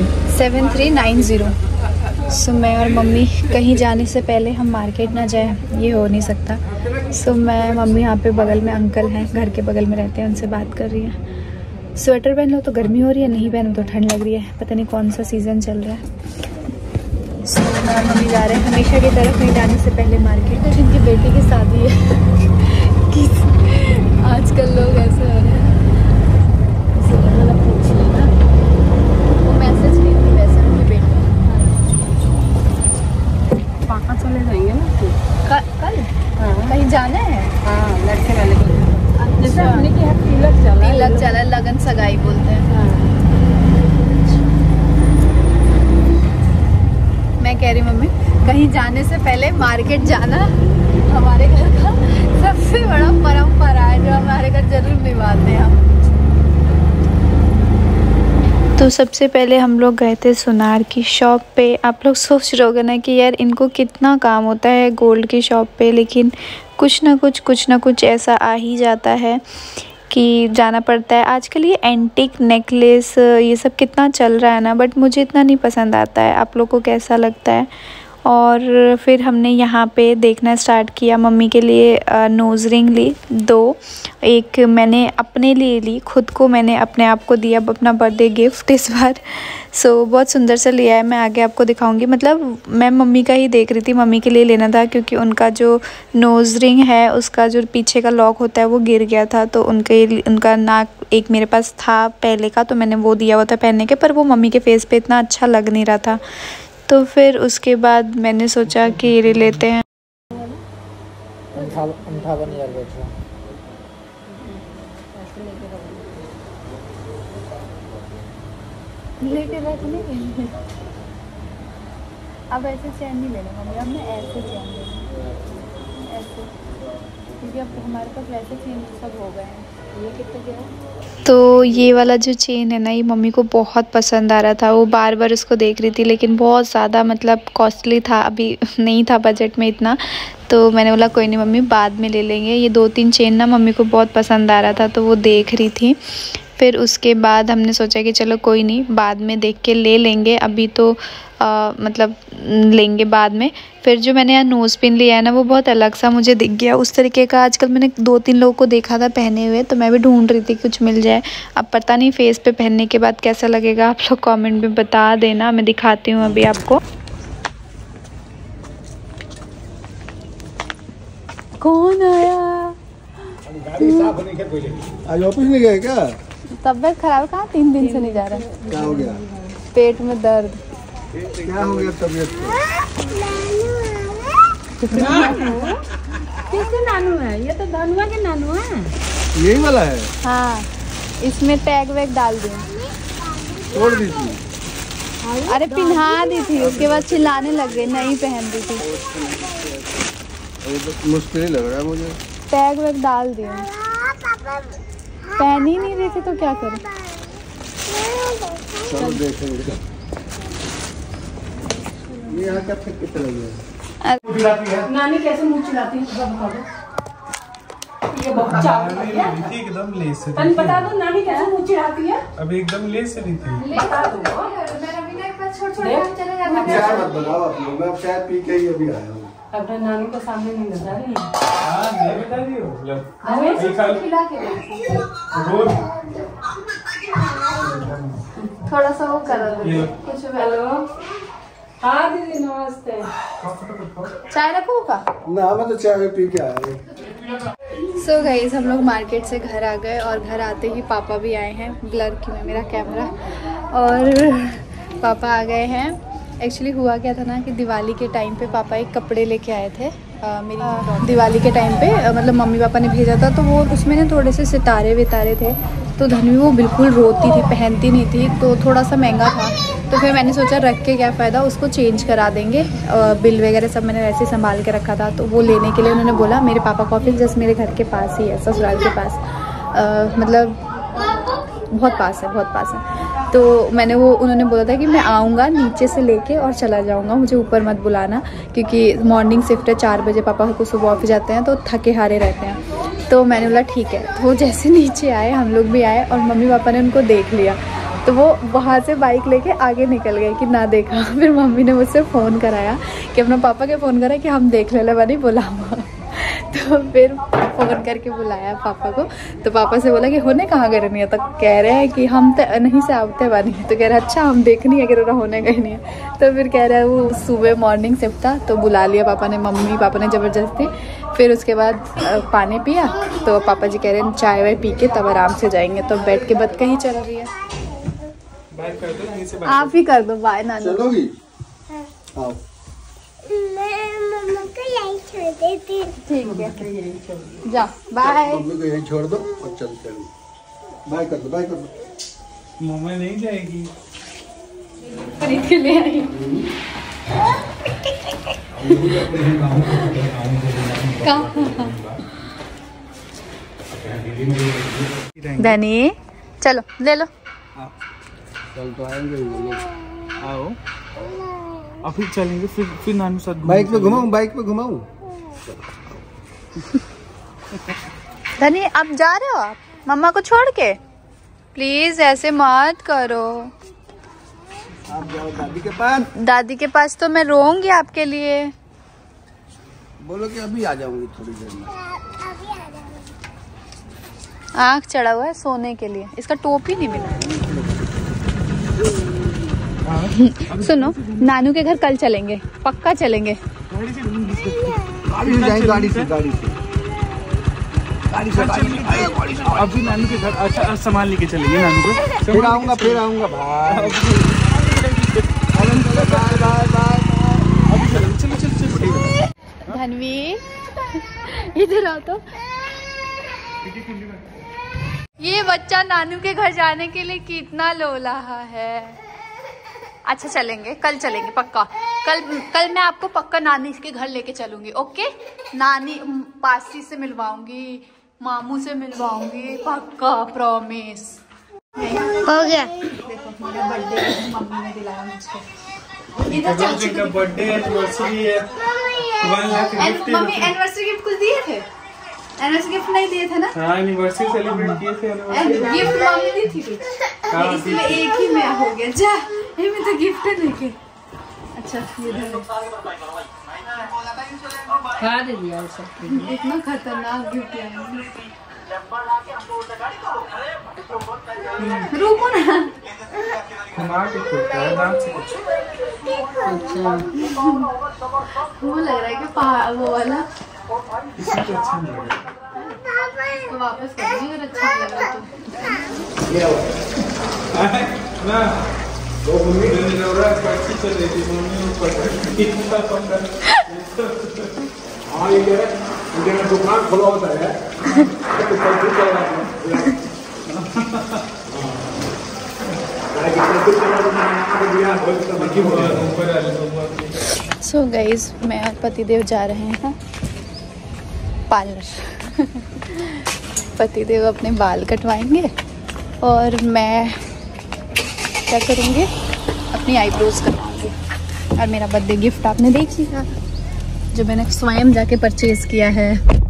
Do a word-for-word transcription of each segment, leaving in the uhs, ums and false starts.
Seven three nine zero. So मैं और mummy कहीं जाने से पहले हम मार्केट ना जाए, ये हो नहीं सकता। सो so, मैं मम्मी यहाँ पे बगल में अंकल हैं, घर के बगल में रहते हैं, उनसे बात कर रही है। स्वेटर पहन लो तो गर्मी हो रही है, नहीं पहनो तो ठंड लग रही है, पता नहीं कौन सा सीज़न चल रहा है। सो so, मैं मम्मी जा रहे हैं हमेशा की तरफ कहीं जाने से पहले मार्केट। जिनकी बेटी की शादी है कि आजकल लोग ऐसे हो रहे हैं। चले जाएंगे ना कल कल हाँ। कहीं जाना है। हाँ, लड़के वाले को जैसे हमने की है तिलक चला तिलक चला लगन सगाई बोलते हैं। हाँ। मैं कह रही मम्मी कहीं जाने से पहले मार्केट जाना हमारे घर का सबसे बड़ा परंपरा है, जो हमारे घर जरूर निभाते हैं हम। तो सबसे पहले हम लोग गए थे सुनार की शॉप पे। आप लोग सोच रहे होगे ना कि यार इनको कितना काम होता है गोल्ड की शॉप पे, लेकिन कुछ ना कुछ कुछ ना कुछ ऐसा आ ही जाता है कि जाना पड़ता है। आजकल ये एंटीक नेकलेस ये सब कितना चल रहा है ना, बट मुझे इतना नहीं पसंद आता है। आप लोग को कैसा लगता है? और फिर हमने यहाँ पे देखना स्टार्ट किया। मम्मी के लिए नोज़ रिंग ली दो, एक मैंने अपने लिए ली, खुद को मैंने अपने आप को दिया अपना बर्थडे गिफ्ट इस बार। सो so, बहुत सुंदर सा लिया है, मैं आगे आपको दिखाऊंगी। मतलब मैं मम्मी का ही देख रही थी, मम्मी के लिए लेना था क्योंकि उनका जो नोज़ रिंग है उसका जो पीछे का लॉक होता है वो गिर गया था, तो उनके उनका नाक एक मेरे पास था पहले का, तो मैंने वो दिया हुआ था पहनने के, पर वो मम्मी के फेस पे इतना अच्छा लग नहीं रहा था। तो फिर उसके बाद मैंने सोचा कि ये लेते हैं। अंठावन हजार लेके रखने अब ऐसे चैन नहीं लेना मम्मी, अब मैं ऐसे चैन लेना, ऐसे, क्योंकि अब हमारे पास वैसे चेन सब हो गए हैं। ये कितने के? तो ये वाला जो चेन है ना, ये मम्मी को बहुत पसंद आ रहा था, वो बार बार उसको देख रही थी, लेकिन बहुत ज़्यादा मतलब कॉस्टली था, अभी नहीं था बजट में इतना। तो मैंने बोला कोई नहीं मम्मी बाद में ले लेंगे। ये दो तीन चेन ना मम्मी को बहुत पसंद आ रहा था, तो वो देख रही थी। फिर उसके बाद हमने सोचा कि चलो कोई नहीं बाद में देख के ले लेंगे, अभी तो आ, मतलब लेंगे बाद में। फिर जो मैंने यहाँ नोज़ पिन लिया है ना, वो बहुत अलग सा मुझे दिख गया उस तरीके का। आजकल मैंने दो तीन लोगों को देखा था पहने हुए, तो मैं भी ढूंढ रही थी कुछ मिल जाए। अब पता नहीं फेस पे पहनने के बाद कैसा लगेगा, आप लोग कमेंट में बता देना। मैं दिखाती हूँ अभी आपको। कौन आया? आज ऑफिस नहीं गए क्या? तबीयत खराब, कहाँ तीन दिन से नहीं जा रहा। क्या हो गया? पेट में दर्द। क्या हो गया तबीयत को? किसके नानू है? ये तो धनुआ के नानू है। यही वाला है? हाँ, इसमें टैग वैग डाल दी, तोड़ दी थी। अरे पिन्हा दी थी, उसके बाद चिल्लाने लग गई, नहीं पहन दी थी। तो मुश्किल ही लग रहा है मुझे। टैग वैग डाल दिया, पहन ही नहीं रही थी तो क्या करें। चलो देखेंगे। ये यहाँ का फिर कितना है? नानी कैसे मुंह चिल्लाती है? ये बच्चा एकदम ले से तन बता दो नानी कैसे मुंह चिल्लाती है? अभी एकदम ले से नहीं थी। बता दो। चाय मत बनाओ आप लोग, मैं चाय पी के ही अभी आया हूँ। अपने नानी को सामने नहीं बता रही है। हाँ नहीं बता रही हो रोज थोड़ा सा वो करो कुछ। हेलो हाँ दीदी नमस्ते। चाय रखो का? ना मैं तो चाय पी के आया हूँ। सो so गाइस हम लोग मार्केट से घर आ गए, और घर आते ही पापा भी आए हैं। ब्लर क्यों है मेरा कैमरा, और पापा आ गए हैं। एक्चुअली हुआ क्या था ना कि दिवाली के टाइम पे पापा एक कपड़े लेके आए थे। आ, मेरी दिवाली के टाइम पे आ, मतलब मम्मी पापा ने भेजा था, तो वो उसमें ना थोड़े से सितारे वितारे थे, तो धनवी वो बिल्कुल रोती थी, पहनती नहीं थी, तो थोड़ा सा महंगा था। तो फिर मैंने सोचा रख के क्या फ़ायदा, उसको चेंज करा देंगे। बिल वगैरह सब मैंने वैसे संभाल के रखा था, तो वो लेने के लिए उन्होंने बोला। मेरे पापा का ऑफिस जस्ट मेरे घर के पास ही है, ससुराल के पास, आ, मतलब बहुत पास है, बहुत पास है। तो मैंने वो उन्होंने बोला था कि मैं आऊँगा नीचे से लेके और चला जाऊँगा, मुझे ऊपर मत बुलाना, क्योंकि मॉर्निंग शिफ्ट है, चार बजे पापा को सुबह ऑफिस जाते हैं, तो थके हारे रहते हैं। तो मैंने बोला ठीक है। तो वो जैसे नीचे आए, हम लोग भी आए, और मम्मी पापा ने उनको देख लिया, तो वो वहाँ से बाइक लेके आगे निकल गए कि ना देखा। फिर मम्मी ने मुझसे फ़ोन कराया कि अपना पापा के फ़ोन करा कि हम देख ले बनी बुलावा। तो फिर फ़ोन करके बुलाया पापा को, तो पापा से बोला कि होने कहाँ गए नहीं है, तो कह रहे हैं कि हम तो नहीं से आवते बनी। तो कह रहे अच्छा हम देखनी है कि रोना होने गए नहीं है। तो फिर कह रहा है वो सुबह मॉर्निंग शिफ्ट था तो बुला लिया पापा ने, मम्मी पापा ने ज़बरदस्ती। फिर उसके बाद पानी पिया तो पापा जी कह रहे हैं चाय वाय पी के तब आराम से जाएंगे। तो बैठ के बद कहीं चल रही है। आप ही कर दो बाय नानी। चलोगी? आओ। मैं मम्मा को यहीं छोड़ देती हूँ। ठीक है जा बाय। मम्मी को यहीं छोड़ दो और चलते हैं। बाय कर दो, बाय कर दो। मम्मा नहीं जाएगी। खरीद के ले आई। धनी चलो ले लो। चल तो आएंगे वो लोग। आओ अब फिर चलेंगे, फिर फिर नानू साथ बाइक पे घुमाऊं, बाइक पे घुमाऊं। धनी अब जा रहे हो आप मम्मा को छोड़ के? प्लीज ऐसे मत करो। आप जाओ दादी के पास। दादी के पास तो मैं रोऊंगी आपके लिए। बोलो कि अभी आ जाऊंगी थोड़ी देर में। आँख चढ़ा हुआ है सोने के लिए, इसका टोपी नहीं मिला। सुनो नानू के घर कल चलेंगे, पक्का चलेंगे। गाड़ी से जाएंगे, गाड़ी से गाड़ी से गाड़ी से गाड़ी से। अभी नानू के घर अच्छा सामान लेके चलेंगे नानू को। फिर आऊंगा फिर आऊंगा भाई। Bye bye bye. अभी चलो चलो चलो चलो। धनवी इधर आओ तो। ये बच्चा नानू के घर जाने के लिए कितना लो रहा है। अच्छा चलेंगे, कल चलेंगे पक्का। कल कल मैं आपको पक्का नानी के घर लेके चलूंगी। ओके नानी पासी से मिलवाऊंगी, मामू से मिलवाऊंगी, पक्का प्रॉमिस। हो गया। देखो मेरा बर्थडे मम्मी ने दिलाया मुझको। इधर चाची का बर्थडे एनिवर्सरी है। One lakh gift. मम्मी एनिवर्सरी गिफ्ट कुछ दिए थे? एनिवर्सरी गिफ्ट नहीं दिए थे ना? हाँ एनिवर्सरी सेलिब्रेट किए थे। एनिवर्सरी गिफ्ट मम्मी दी थी कुछ। इसमें एक ही में हो गया जा। ये में तो गिफ्ट है लेके। अच्छा ये धरो। खा दे दिया सब। इतना खतरनाक गिफ्ट है। रुको ना। घुमा के खोलता है दांत से कुछ। अच्छा वो लग रहा है कि पहाड़ वो वाला। इसमें तो अच्छा नहीं लग रहा। तो वापस कर देंगे अगर अच्छा लग रहा तो। ना दो मम्मी ने नवरा अच्छी चल रही थी। मम्मी ऊपर कितना पंद्रह। हाँ ये कह रहे हैं दुकान खुला होता है तो कल फिर चल रहा है। सो गाइज मैं और पतिदेव जा रहे हैं पार्लर। पतिदेव अपने बाल कटवाएंगे और मैं क्या करूँगी अपनी आईब्रोज करवाऊँगी। और मेरा बर्थडे गिफ्ट आपने देख लिया जो मैंने स्वयं जाके परचेज किया है।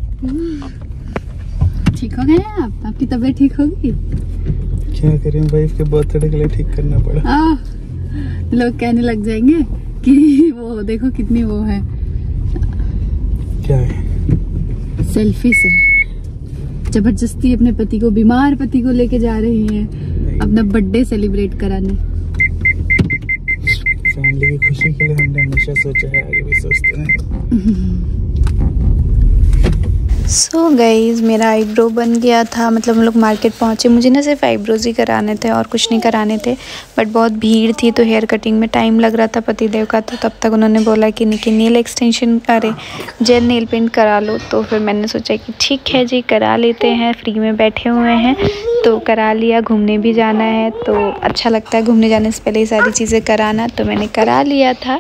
ठीक हो गए हैं आप? आपकी तबीयत ठीक होगी? क्या करें वाइफ के बर्थडे के लिए ठीक करना पड़ा। आ, लोग कहने लग जाएंगे कि वो देखो कितनी वो है। क्या है? सेल्फी से जबरदस्ती अपने पति को, बीमार पति को लेके जा रही हैं अपना बर्थडे सेलिब्रेट कराने। फैमिली की खुशी के लिए हमने हमेशा सोचा है, आगे भी सोचते हैं। सो so गाइज मेरा आईब्रो बन गया था। मतलब हम लोग मार्केट पहुँचे, मुझे ना सिर्फ आईब्रोज ही कराने थे और कुछ नहीं कराने थे। बट बहुत भीड़ थी तो हेयर कटिंग में टाइम लग रहा था पतिदेव का। तो तब तक उन्होंने बोला कि निकी नेल एक्सटेंशन अरे जेल नेल पेंट करा लो। तो फिर मैंने सोचा कि ठीक है जी करा लेते हैं, फ्री में बैठे हुए हैं तो करा लिया। घूमने भी जाना है तो अच्छा लगता है घूमने जाने से पहले ये सारी चीज़ें कराना, तो मैंने करा लिया था।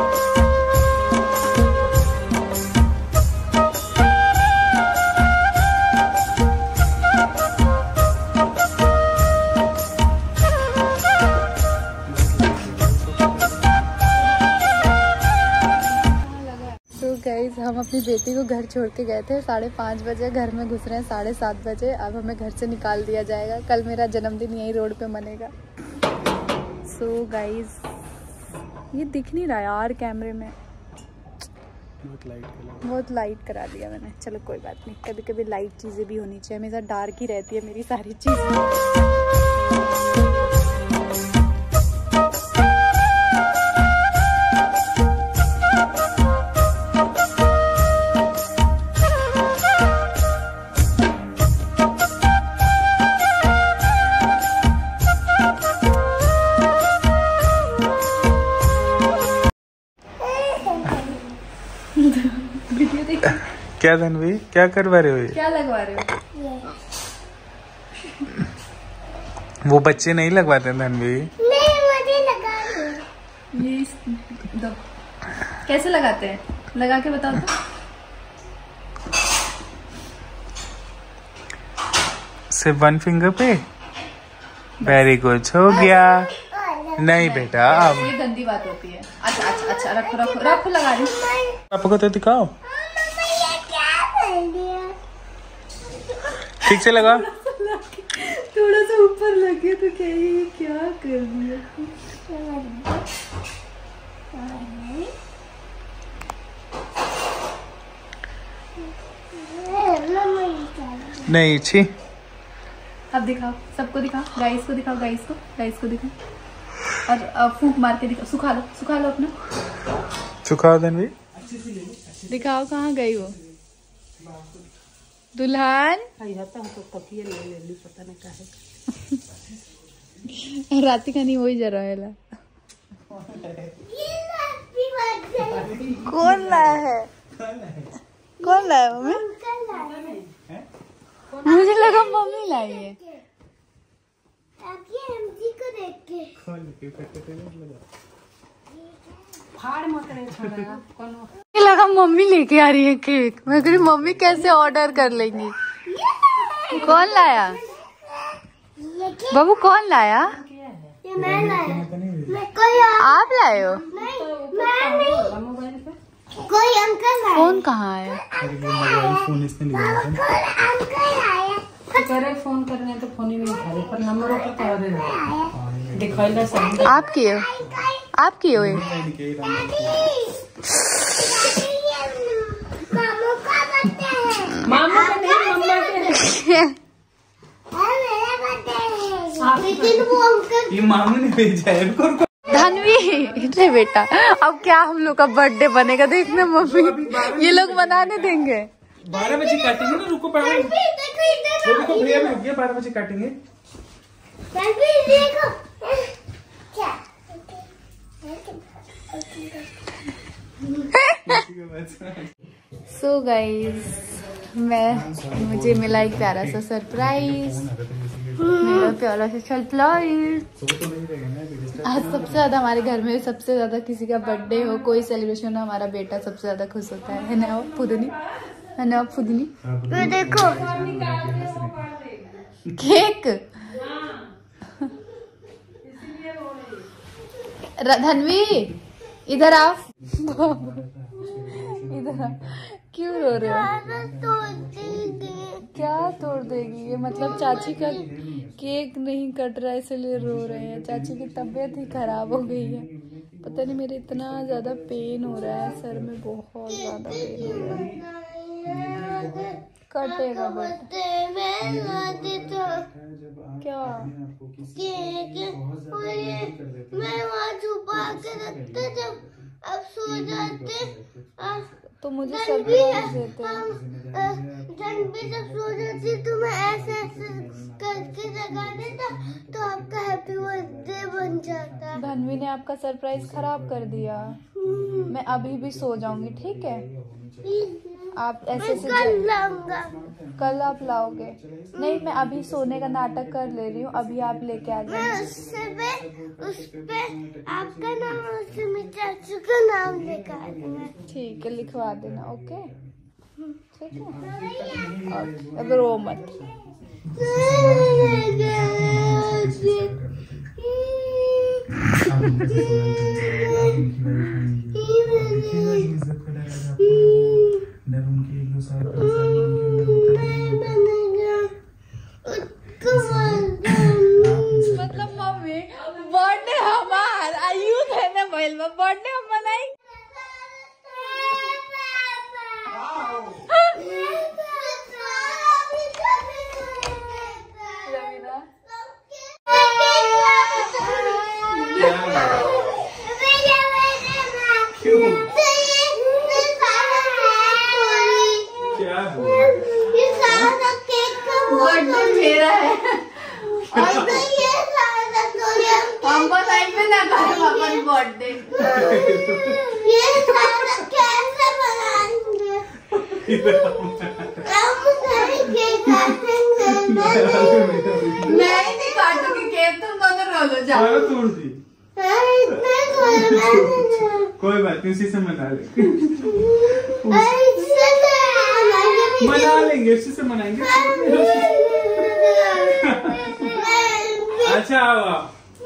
गाइज हम अपनी बेटी को घर छोड़ के गए थे साढ़े पाँच बजे, घर में घुस रहे हैं साढ़े सात बजे। अब हमें घर से निकाल दिया जाएगा। कल मेरा जन्मदिन यही रोड पे मनेगा। सो गाइस ये दिख नहीं रहा यार कैमरे में, बहुत लाइट कलर, बहुत लाइट करा दिया मैंने। चलो कोई बात नहीं, कभी कभी लाइट चीज़ें भी होनी चाहिए, हमेशा डार्क ही रहती है मेरी सारी चीज़ें। वीडियो देख। क्या धनवी क्या करवा रहे हो ये? क्या लगवा रहे हो? वो बच्चे नहीं लगवाते धनवी। नहीं मुझे लगा रही हूँ। ये इस- दो। कैसे लगाते हैं, लगा के बताओ तो। सिर्फ वन फिंगर पे। वेरी गुड, हो गया। नहीं बेटा अब ये गंदी बात होती है। अच्छा अच्छा अच्छा रखो रखो रखो, लगा रही हूँ। पापा को तो दिखाओ, मम्मा ये क्या कर दिया? ठीक से लगा। थोड़ा सा ऊपर लगे तो क्या ये क्या कर दिया? मम्मा ये क्या? नहीं छी, अब दिखाओ, सबको दिखाओ, गाइस को दिखाओ, गाइस को गाइस को दिखाओ, और अब फूंक मार के दिखाओ। सुखा लो सुखा लो अपना, सुखाओ धनवी। दिखाओ कहाँ गई वो दुल्हन। राती का नहीं वही जा रहा है। कौन लाया है? कौन लाया मम्मी? मुझे लगा मम्मी लाई है। को देख के मुझे लगा मम्मी लेके आ रही है केक। मैं कह रही मम्मी कैसे ऑर्डर कर लेंगी। कौन लाया बाबू, कौन लाया? ये मैं लाया। मैं कोई और- आप लाए हो? नहीं मैं नहीं, कोई अंकल लाया। फोन कहाँ है? मोबाइल फोन इसने लिया था। कोई अंकल आया। करे फोन करने तो फोन ही नहीं उठा रहे, पर नंबर ऊपर तो आ रहे दिखाई सब। आप किए हो? आप किए हो ये? मामू का बर्थडे है। मामा का नहीं, मम्मा के है। है मेरा बर्थडे है। लेकिन वो अंकल ये मामू ने भेजा है इनको। धनवी इतने बेटा, अब क्या हम लोग का बर्थडे बनेगा देखना मम्मी, ये लोग मनाने देंगे। बारह बजे काटेंगे ना, रुको बारह देखो इधर वो देखो भैया भी रुक गया, बारह बजे काटेंगे। देखो क्या सो गाइस मैं मुझे मिला एक प्यारा सा सरप्राइज, मेरा प्यारा सा सरप्राइज। आज सबसे ज्यादा हमारे घर में सबसे ज्यादा किसी का बर्थडे हो, कोई सेलिब्रेशन हो, हमारा बेटा सबसे ज्यादा खुश होता है, है ना फुदनी, है ना फुदनी? तो देखो केक धनवी इधर आओ, इधर आओ। क्यों रो रहे हो? क्या तोड़ देगी ये? मतलब चाची का केक नहीं कट रहा है इसलिए रो रहे हैं। चाची की तबीयत ही खराब हो गई है, पता नहीं मेरे इतना ज्यादा पेन हो रहा है सर में, बहुत ज्यादा पेन हो रहा है। कटेगा बट क्या मैं वहाँ छुपा के रखते जब अब सो जाते अब तो मुझे सरप्राइज देते। जन भी जब सो जाती तो मैं ऐसे ऐसे करके जगा देता तो आपका हैप्पी बर्थडे बन जाता। धनवी ने आपका सरप्राइज खराब कर दिया। मैं अभी भी सो जाऊंगी, ठीक है? आप ऐसे से कल लाऊंगा। कल आप लाओगे? नहीं, मैं अभी सोने का नाटक कर ले रही हूँ, अभी आप लेके आ मैं जाओ। उससे पे उस पे आपका नाम और उससे मेरे चाचू का नाम लिखा देना। ठीक है, लिखवा देना। ओके ठीक है, और अब रो मत। मतलब मम्मी बर्थडे हम भइल बा बर्थडे हम मनाई बर्थडे मेरा है और हम बताई में ना करो अपन बर्थडे ये सारा कैसे बनाएंगे हम नहीं केक काटेंगे मैं नहीं काटूंगी केक तुम दोनों रो लो जाओ चलो तोड़ दी इतने थोड़े कोई बात नहीं उसी से मना लेंगे इससे मना लेंगे उसी से मनाएंगे अच्छा आओ आओ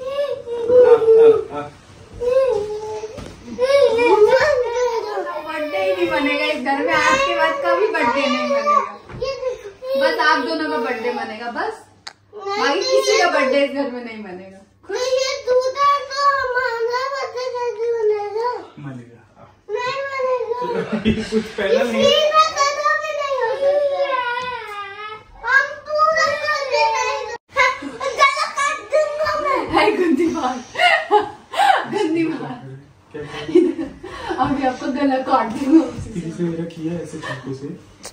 बर्थडे ही नहीं बनेगा इस घर में आज के बाद कभी बर्थडे नहीं बनेगा बस आप दोनों का बर्थडे बनेगा बस बाकी किसी का बर्थडे इस घर में नहीं बनेगा ये दूध है तो हमारा बर्थडे कैसे बनेगा मनेगा नहीं बनेगा कुछ पहला नहीं इसमें कदम भी नहीं हो सकता हम पूरा करते नहीं गला काट दूंगा मैं है गंदी बात गंदी बात अभी आपको गला काट दूंगा किसी मेरा किया ऐसे चाकू से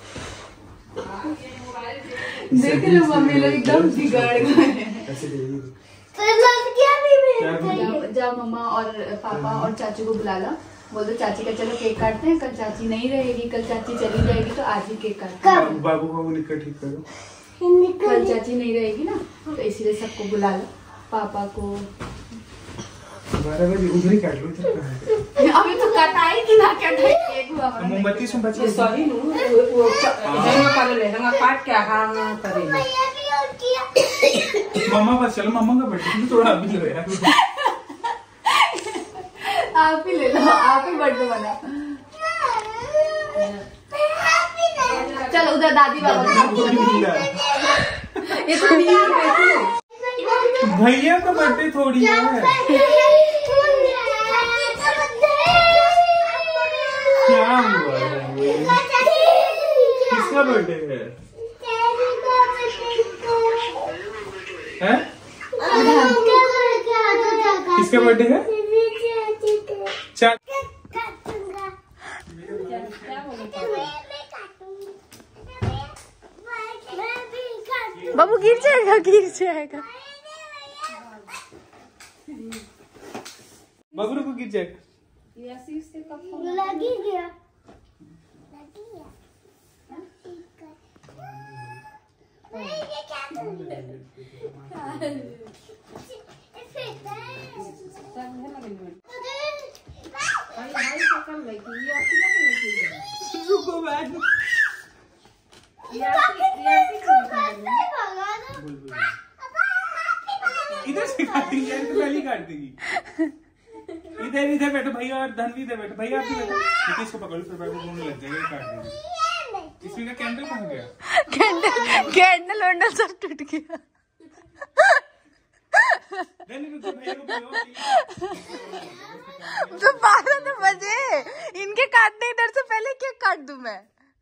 देख लो मम्मी लोग एकदम बिगड़ गए हैं ऐसे देगी लड़कियां भी मेरे जा, जा मम्मा और पापा और चाचू को बुला ला बोल दो चाची का चलो केक काटते हैं कल चाची नहीं रहेगी कल चाची चली जाएगी तो आज ही केक काटते हैं बाबू बाबू निकल ठीक करो कल चाची नहीं रहेगी ना तो इसीलिए सबको बुला लो पापा को बारह बजे उधर ही काट लो इधर कहाँ है? अभी तो कटाई कि ना कटाई केक हुआ हमारा। मोमबत्ती से बचा ये सही नु वो वो हेंगा कर ले हेंगा काट के हां करेंगे भैया भी और किया मम्मा पास चलो मम्मा का बर्थडे थोड़ा अभी लो यार आप ही ले लो आप ही बर्थडे बना चलो उधर दादी बाबा ये तो नींद में भैया का बर्थडे थोड़ी है क्या हुआ किसका बर्थडे है हैं? किसका बर्थडे है चार बाबू गिर जाएगा गिर जाएगा बबरू को गिर जाएगा लगी गया ये क्या रुको बैठ इधर से काटेंगे यार तो पहले काट देगी इधर इधर बैठो भैया और धनवी इधर बैठो भैया आप भी बैठो ठीक है इसको पकड़ो फिर बैठो रोने लग जाएगा काट देगी इसमें का कैंडल कहाँ गया कैंडल कैंडल वैंडल सब टूट गया भैया को बोलो तो बारह तो बजे इनके काटने इधर से पहले केक काट दूं मैं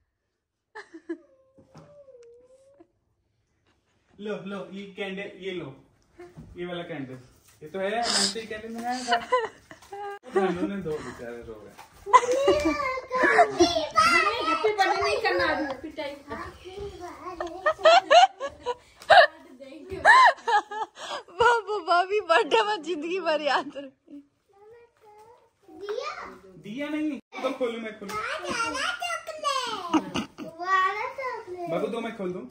लो लो ये कैंडल ये लो ये वाला कैंडल ये तो है मंत्री कैंडल में आया था उन्होंने दो बेचारे रो गए हैप्पी बर्थडे नहीं करना अभी हैप्पी टाइम बाबू भाभी बर्थडे में जिंदगी भर याद रखी दिया नहीं तो खोलू मैं खोलू बाबू दो मैं खोल दूं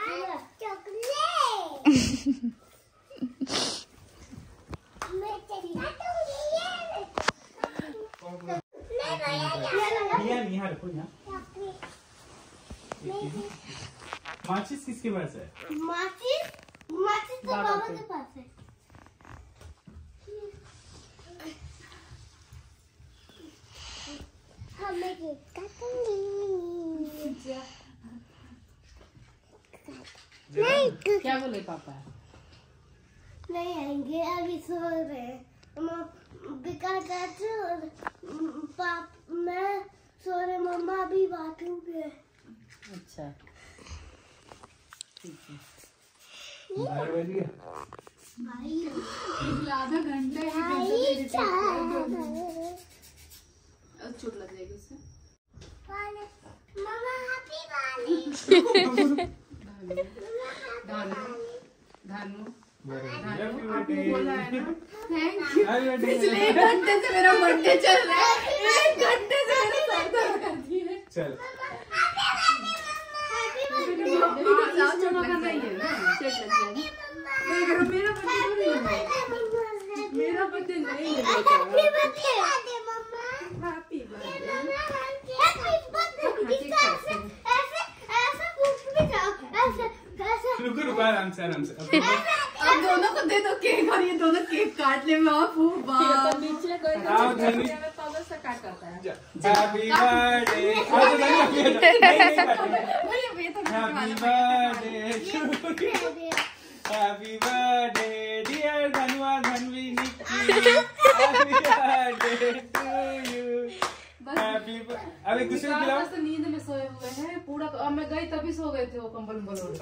दिया नहीं यार कोई ना माचिस किसके पास है माचिस माचिस तो बाबा के पास है हमें केक काटेंगे नहीं क्या बोले पापा नहीं आएंगे अभी सो रहे हैं बिकॉज पाप मैं सो रहे, मम्मा अभी बाथरूम पे है। अच्छा ठीक है। भाई आधा घंटे भाई चोट लग जाएगी उससे। मम्मा हैप्पी वाली धानु धानु बोला है ना थैंक यू। पिछले एक घंटे से मेरा बर्थडे चल रहा है, एक घंटे से मेरा सर दर्द करती है। चल मेरा बर्थडे मेरा बर्थडे नहीं है। हैप्पी रुको रुको आराम से आराम से। अब दोनों को दे दो केक और ये दोनों केक काट ले। बाप नीचे कोई आओ धनी पावर से काट करता है। Happy birthday. आओ तो धनी अपनी नहीं happy birthday happy birthday dear Dhanua Dhanvi Nikki happy birthday to you happy. अब एक दूसरे को खिलाओ। तो नींद में सोए हुए हैं पूरा। अब मैं गई तभी सो गए थे वो कंबल उम्बल ओढ़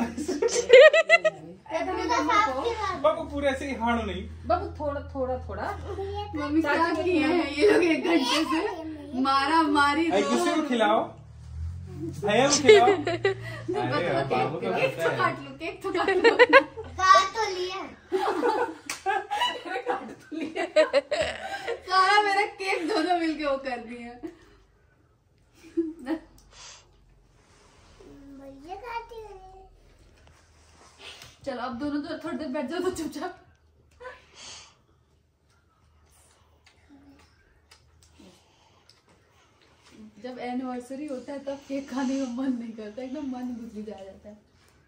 बाबू पूरे ऐसे ही हाड़ो नहीं। बाबू थोड़ा थोड़ा थोड़ा मम्मी क्या किए हैं ये लोग एक घंटे से मारा मारी। एक दूसरे को खिलाओ, भैया को खिलाओ। अरे बाबू का केक तो बच्चा है। काट लो, केक तो काट लो। काट तो लिया। सारा मेरा केक दोनों मिलके वो कर दिए। भैया काटी है। चलो अब दोनों तो थोड़ी देर बैठ जाओ तो चुपचाप। जब एनिवर्सरी होता है तब केक खाने का मन नहीं करता, एकदम मन गुजरी जा जाता है।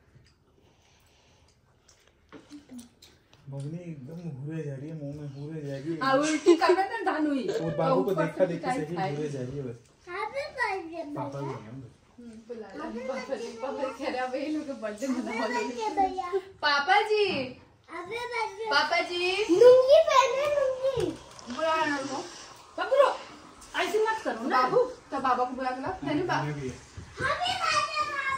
मम्मी एकदम हुरे जा रही है, मुंह में हुरे जाएगी। आ उल्टी करना ना धानु ही। और बाबू को देखा देखी से ही हुरे जा रही है बस। हैप्पी बर्थडे पापा भी हैं हम। बुला लो पापा जी। पापा कह रहे अब ये लोग के बर्थडे मनाओ। भैया। पापा जी हैप्पी बर्थडे। पापा जी लुंगी पहने लुंगी। बुला लो उनको। बाबू रो, ऐसे मत करो ना। बाबू तो बाबा को बुला के लाओ। नहीं बाबा मैंने भी है। हैप्पी बर्थडे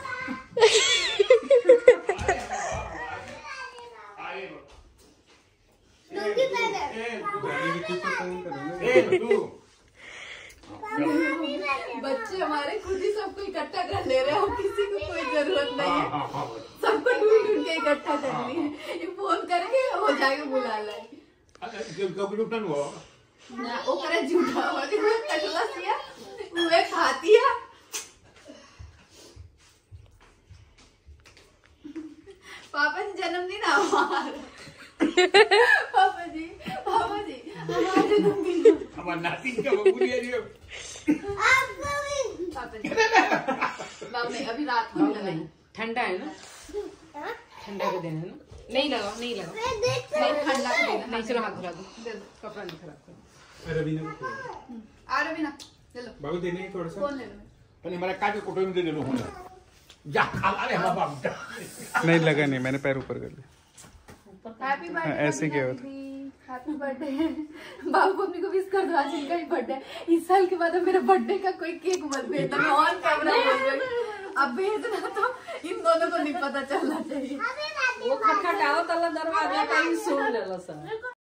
बाबा। लुंगी पहने। गाड़ी की कुछ तो फोन करेंगे। ए तू बच्चे हमारे खुद ही सबको इकट्ठा कर ले रहे हैं। किसी को कोई जरूरत नहीं है, सबको ढूंढ ढूंढ के इकट्ठा करनी है। ये फोन करके हो जाएगा बुला लाए ना वो करे झूठा कटला सिया वे खातिया। पापा जी जन्मदिन हमारा। पापा जी पापा जी हमारा जन्मदिन। हमारा नाती का बबू लिया जी। पापा जी बाप ने अभी रात को लगा नहीं। ठंडा है ना, ठंडा के दिन है ना। नहीं लगाओ नहीं लगाओ नहीं ठंडा के दिन नहीं। चलो हाथ धुला दो, दे दो कपड़ा नहीं खराब करो। रवीना को खिलाओ। आ रवि ना ले लो बाबू देने की थोड़ा सा। फोन ले लो। पहले हमारा काट के कुटुंब में दे दे लो हम जा खा ले हमारा बाबू का। नहीं लगा नहीं, मैंने पैर ऊपर कर लिया। Happy birthday. ऐसे क्या होता है? Happy birthday. बाबू मम्मी को विश कर दो, आज इनका ही बर्थडे। इस साल के बाद अब मेरा बर्थडे का कोई केक मत भेजना, मैं ऑन कैमरा बोल रही हूँ। अब भेजना तो इन दोनों को नहीं पता चलना चाहिए। वो खटखटाओ तला दरवाजा का ही सुन ले लो सर।